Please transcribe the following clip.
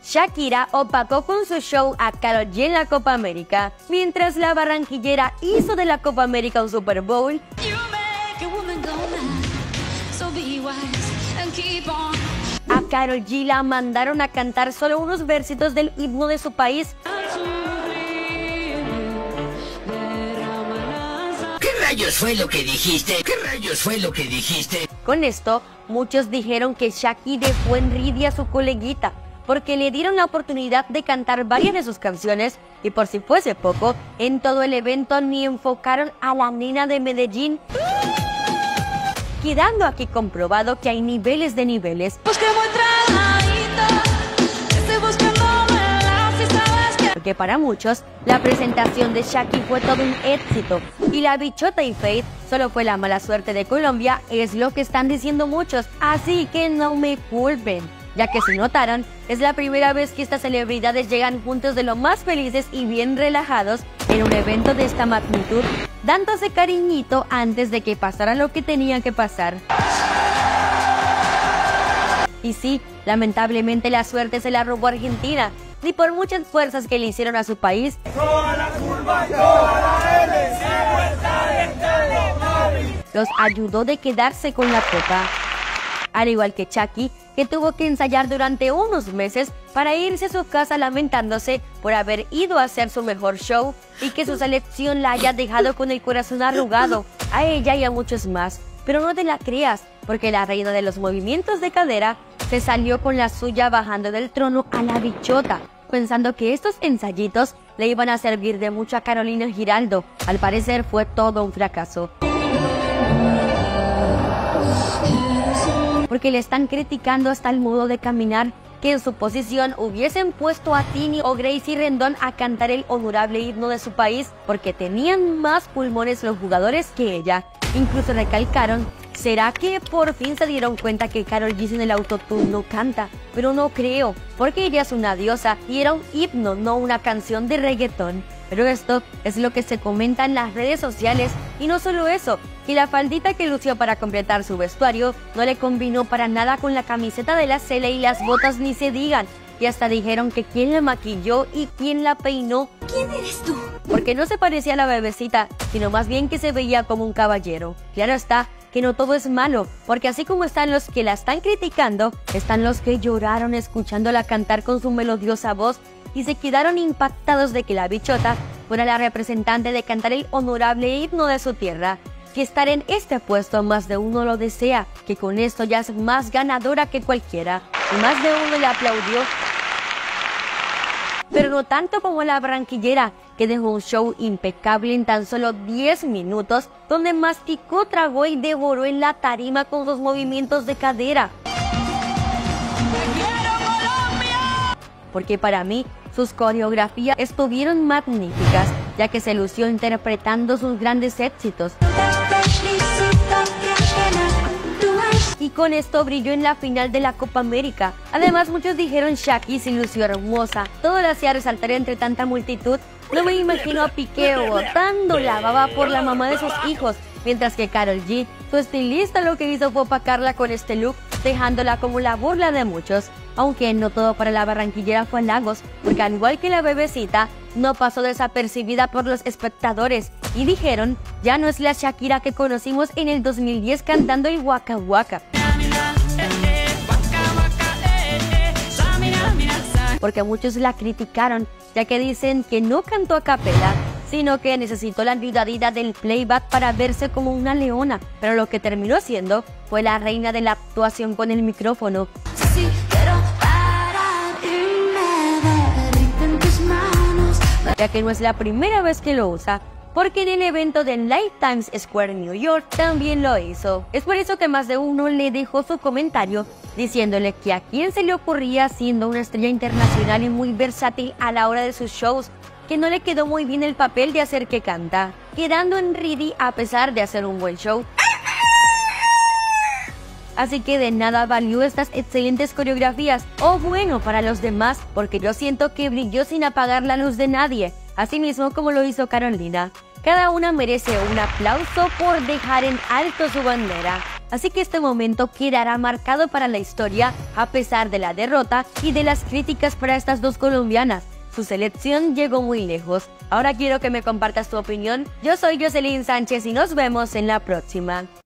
Shakira opacó con su show a Karol G en la Copa América, mientras la barranquillera hizo de la Copa América un Super Bowl. A Karol G la mandaron a cantar solo unos versitos del himno de su país. ¿Qué rayos fue lo que dijiste? ¿Qué rayos fue lo que dijiste? Con esto, muchos dijeron que Shakira dejó en ridia a su coleguita, porque le dieron la oportunidad de cantar varias de sus canciones y por si fuese poco, en todo el evento ni enfocaron a la nena de Medellín. Quedando aquí comprobado que hay niveles de niveles. Porque para muchos, la presentación de Shakira fue todo un éxito y la bichota y Faith solo fue la mala suerte de Colombia, es lo que están diciendo muchos, así que no me culpen. Ya que si notaron, es la primera vez que estas celebridades llegan juntos de lo más felices y bien relajados en un evento de esta magnitud, dándose cariñito antes de que pasara lo que tenía que pasar. Y sí, lamentablemente la suerte se la robó Argentina, ni por muchas fuerzas que le hicieron a su país. Los ayudó de quedarse con la copa. Al igual que Shakira, que tuvo que ensayar durante unos meses para irse a su casa lamentándose por haber ido a hacer su mejor show y que su selección la haya dejado con el corazón arrugado, a ella y a muchos más. Pero no te la creas, porque la reina de los movimientos de cadera se salió con la suya bajando del trono a la bichota, pensando que estos ensayitos le iban a servir de mucho a Carolina Giraldo. Al parecer fue todo un fracaso. Porque le están criticando hasta el modo de caminar, que en su posición hubiesen puesto a Tini o Gracie Rendón a cantar el honorable himno de su país, porque tenían más pulmones los jugadores que ella. Incluso recalcaron, ¿será que por fin se dieron cuenta que Karol G sin el autotune no canta? Pero no creo, porque ella es una diosa y era un himno, no una canción de reggaetón. Pero esto es lo que se comenta en las redes sociales, y no solo eso, que la faldita que lució para completar su vestuario no le combinó para nada con la camiseta de la Cele y las botas ni se digan, y hasta dijeron que quién la maquilló y quién la peinó. ¿Quién eres tú? Porque no se parecía a la bebecita, sino más bien que se veía como un caballero. Claro está que no todo es malo, porque así como están los que la están criticando, están los que lloraron escuchándola cantar con su melodiosa voz y se quedaron impactados de que la bichota fuera la representante de cantar el honorable himno de su tierra. Que estar en este puesto más de uno lo desea, que con esto ya es más ganadora que cualquiera, y más de uno le aplaudió. Pero no tanto como la barranquillera, que dejó un show impecable en tan solo 10 minutos, donde masticó, tragó y devoró en la tarima con sus movimientos de cadera. Porque para mí, sus coreografías estuvieron magníficas, ya que se lució interpretando sus grandes éxitos. Y con esto brilló en la final de la Copa América. Además, muchos dijeron Shakira se lució hermosa, todo la hacía resaltar entre tanta multitud. No me imagino a Piqué botando la baba por la mamá de sus hijos, mientras que Karol G, su estilista, lo que hizo fue opacarla con este look, dejándola como la burla de muchos. Aunque no todo para la barranquillera fue halagos, porque al igual que la bebecita, no pasó desapercibida por los espectadores y dijeron, ya no es la Shakira que conocimos en el 2010 cantando el Waka Waka. Porque muchos la criticaron, ya que dicen que no cantó a capela, sino que necesitó la ayudadita del playback para verse como una leona, pero lo que terminó siendo fue la reina de la actuación con el micrófono. Sí, quiero parar y me derrito en tus manos. Ya que no es la primera vez que lo usa, porque en el evento de Live Times Square en New York también lo hizo. Es por eso que más de uno le dejó su comentario diciéndole que a quién se le ocurría, siendo una estrella internacional y muy versátil a la hora de sus shows, que no le quedó muy bien el papel de hacer que canta, quedando en Ready a pesar de hacer un buen show. Así que de nada valió estas excelentes coreografías, o bueno, para los demás, porque yo siento que brilló sin apagar la luz de nadie, así mismo como lo hizo Carolina. Cada una merece un aplauso por dejar en alto su bandera. así que este momento quedará marcado para la historia a pesar de la derrota y de las críticas para estas dos colombianas. Su selección llegó muy lejos. Ahora quiero que me compartas tu opinión. Yo soy Jocelyn Sánchez y nos vemos en la próxima.